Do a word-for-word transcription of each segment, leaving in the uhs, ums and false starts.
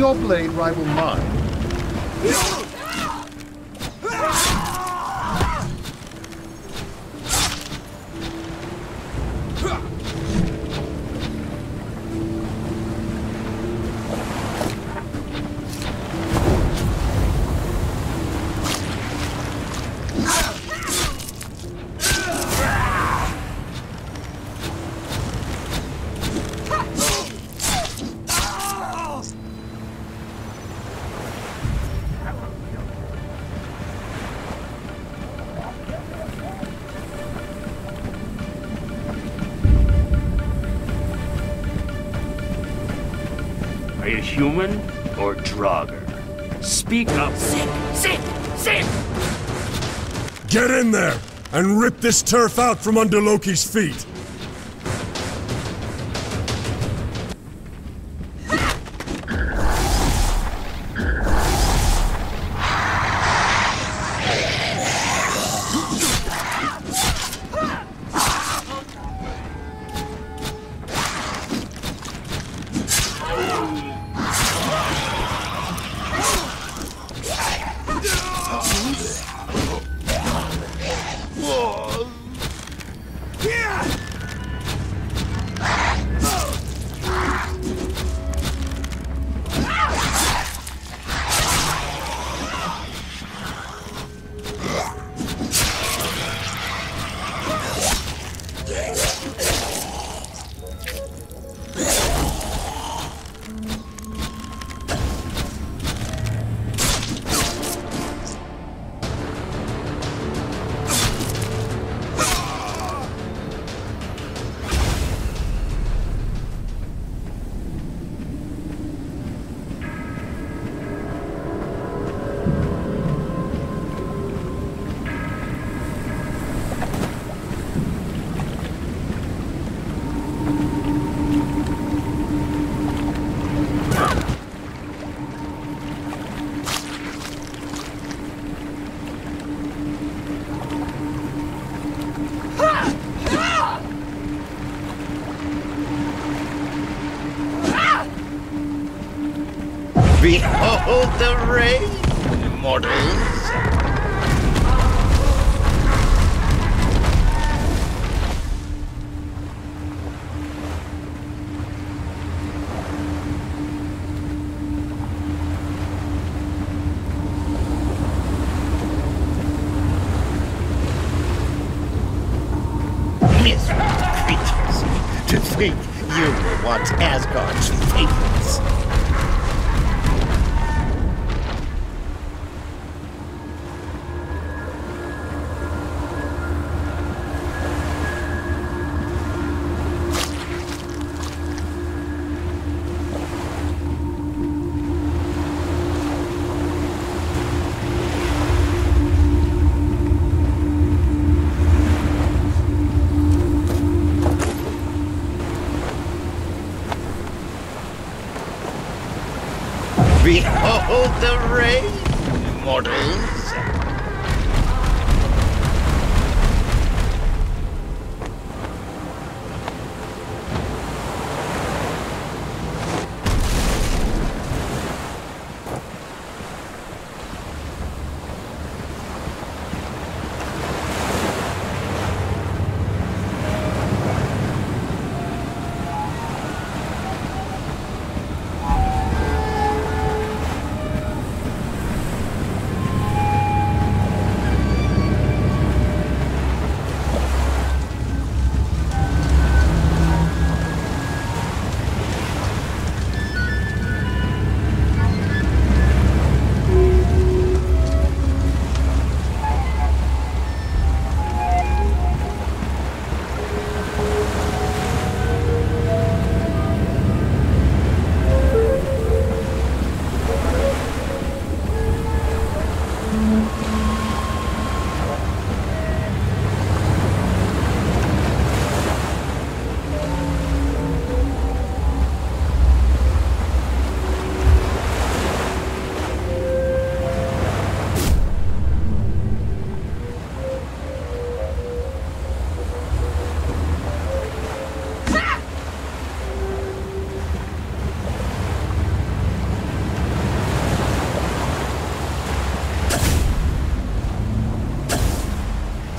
your blade rival mine? Are you human or Draugr? Speak up. Sit! Sit! Sit! Get in there and rip this turf out from under Loki's feet! Behold the rain, mortals! Miserable creatures! To think you were once Asgard's favorites! Behold the rain, mortals!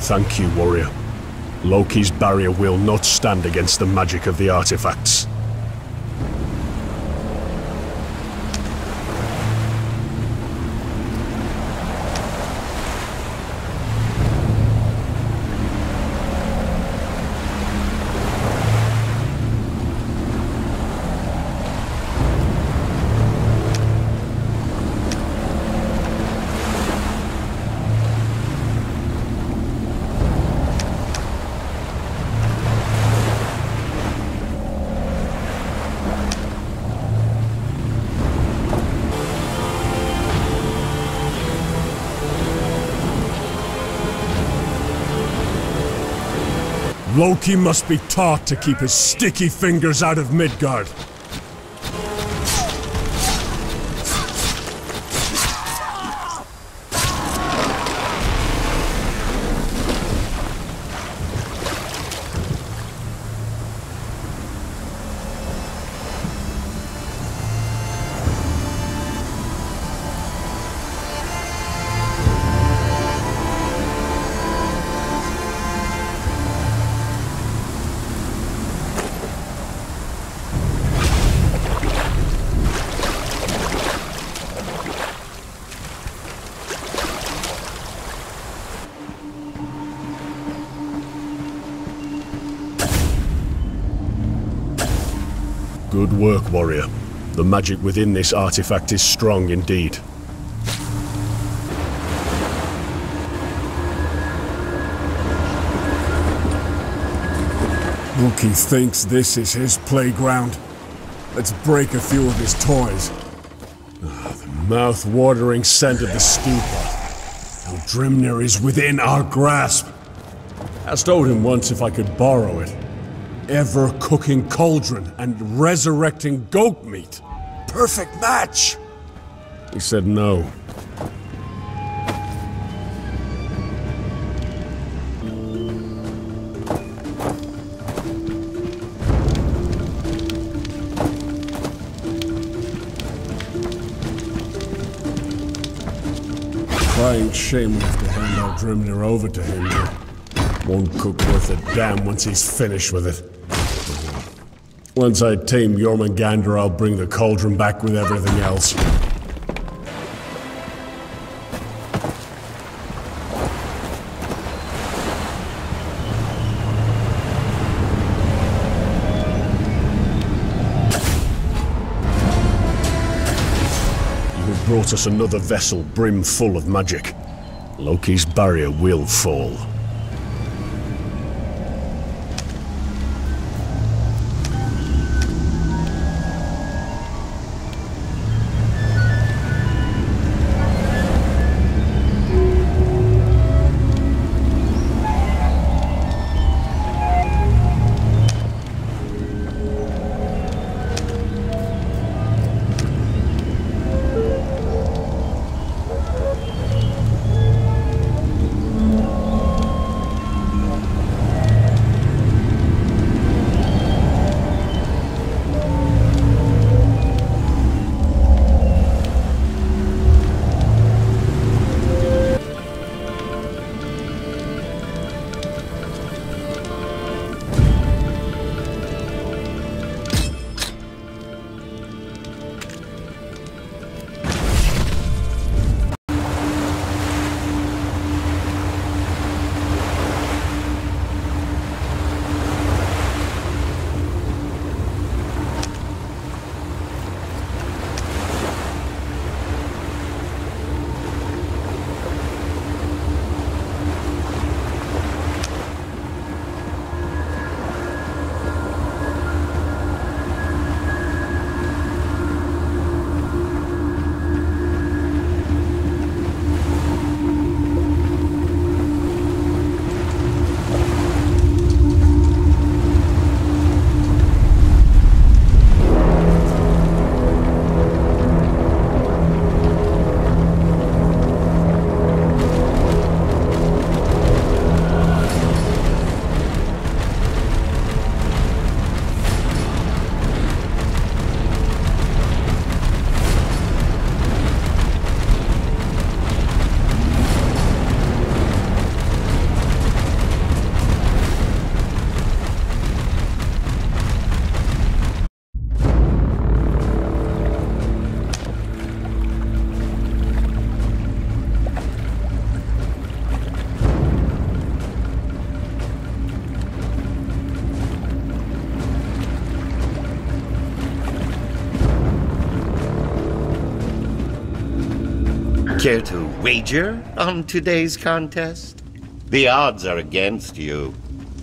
Thank you, warrior. Loki's barrier will not stand against the magic of the artifacts. Loki must be taught to keep his sticky fingers out of Midgard. Good work, warrior. The magic within this artifact is strong indeed. Loki thinks this is his playground. Let's break a few of his toys. Ah, the mouth-watering scent of the stupa. Now Drimnir is within our grasp. Asked Odin once if I could borrow it. Ever-cooking cauldron and resurrecting goat meat. Perfect match! He said no. Crying shame we have to hand our Drimnir over to him. Won't cook worth a damn once he's finished with it. Once I tame Jormungandr, I'll bring the cauldron back with everything else. You have brought us another vessel brim full of magic. Loki's barrier will fall. Care to wager on today's contest? The odds are against you.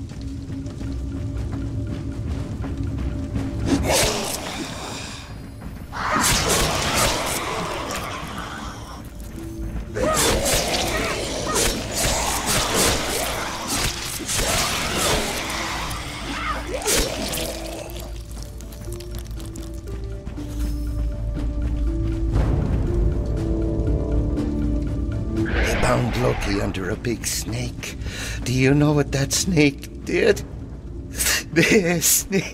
Found Loki under a big snake. Do you know what that snake did? The snake.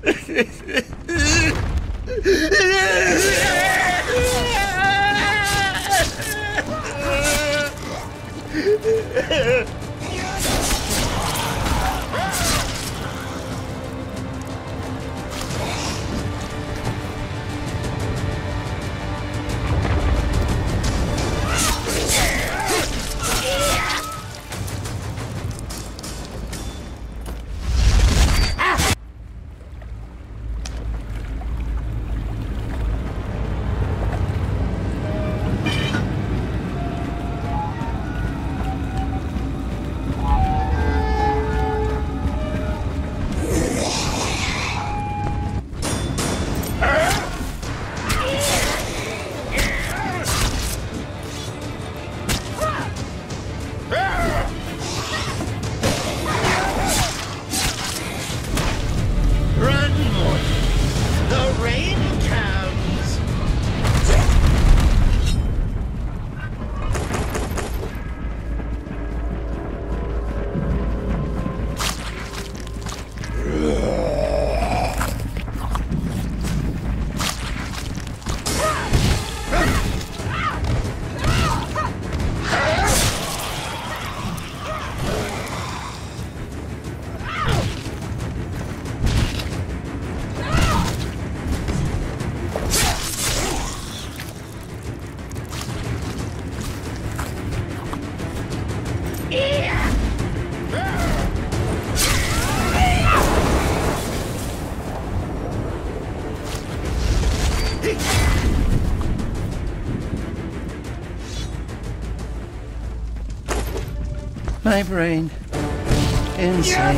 My brain. Insane.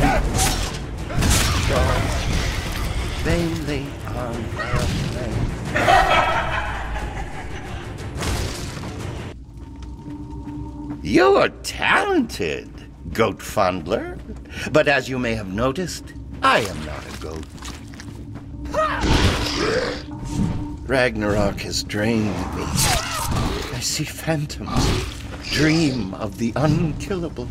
Gone. Vainly on a plane. You're talented, goat fondler. But as you may have noticed, I am not a goat. Ragnarok has drained me. I see phantoms. Dream of the unkillable.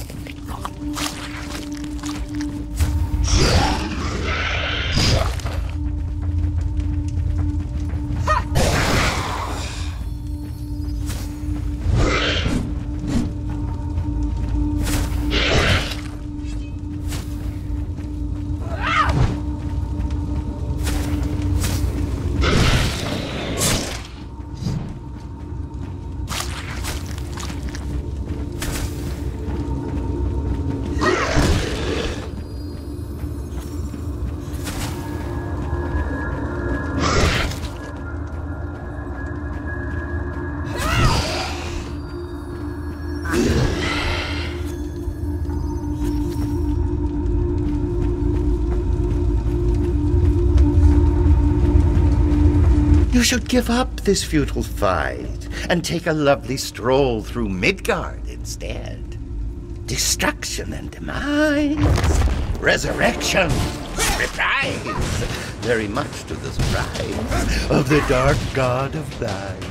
You should give up this futile fight and take a lovely stroll through Midgard instead. Destruction and demise, resurrection, reprise, very much to the surprise of the dark god of lies.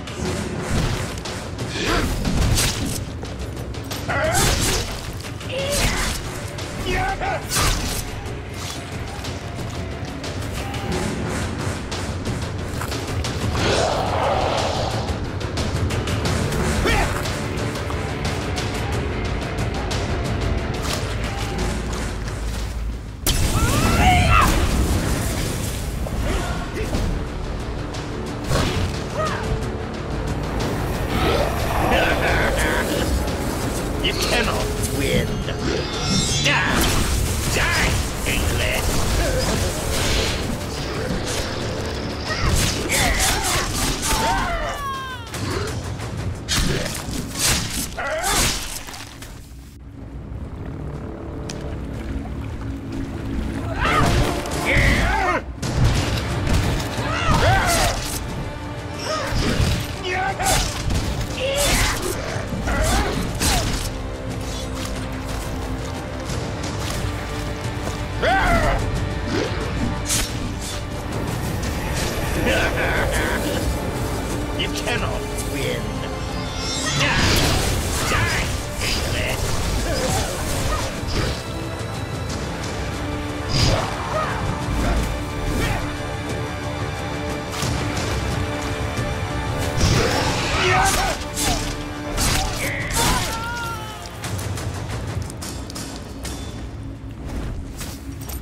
You cannot win. Die! Die!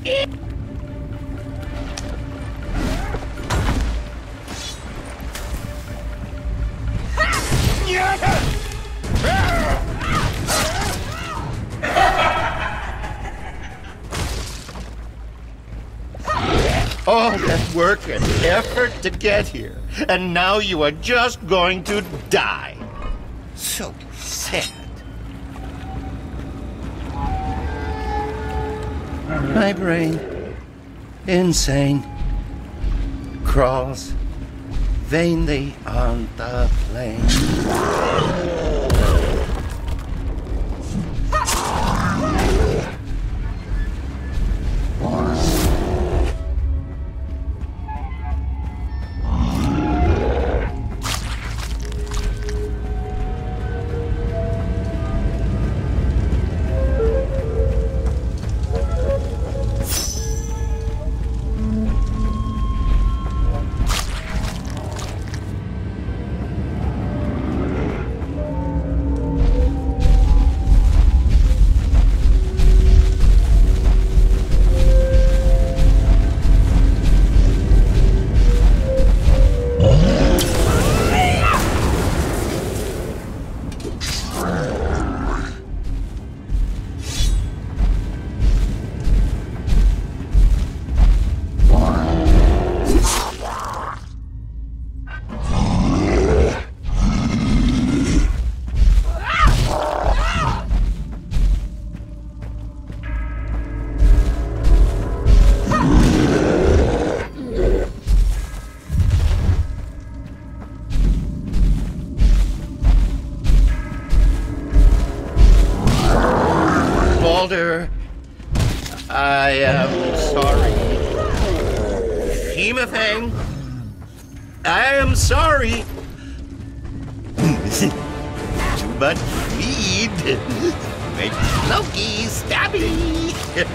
All that work and effort to get here, and now you are just going to die. So sad. My brain, insane, crawls vainly on the plain. I am sorry. Hemafang, I am sorry. Too much weed makes Loki stabby.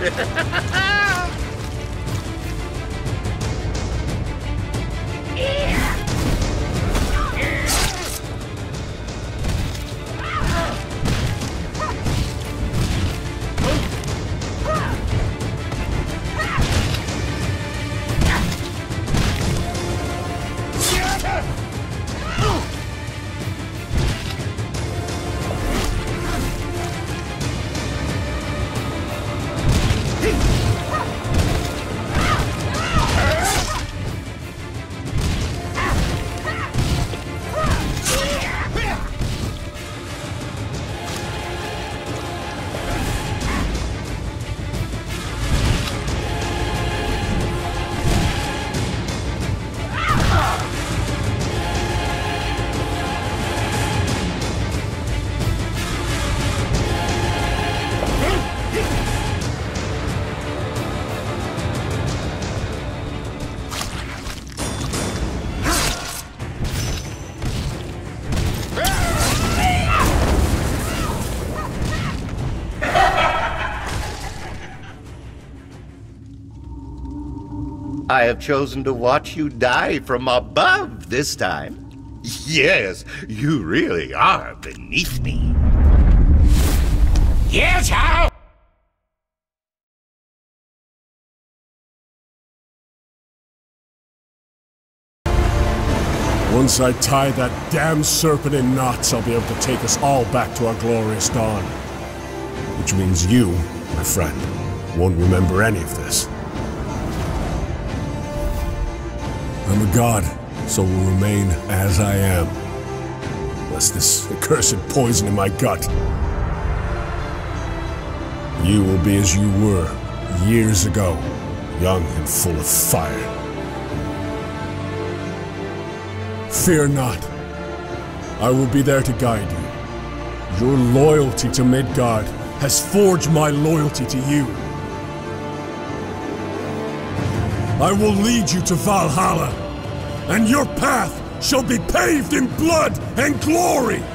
I have chosen to watch you die from above this time. Yes, you really are beneath me. Yes, how? Once I tie that damn serpent in knots, I'll be able to take us all back to our glorious dawn. Which means you, my friend, won't remember any of this. I'm a god, so will remain as I am. Lest this accursed poison in my gut. You will be as you were years ago, young and full of fire. Fear not. I will be there to guide you. Your loyalty to Midgard has forged my loyalty to you. I will lead you to Valhalla, and your path shall be paved in blood and glory!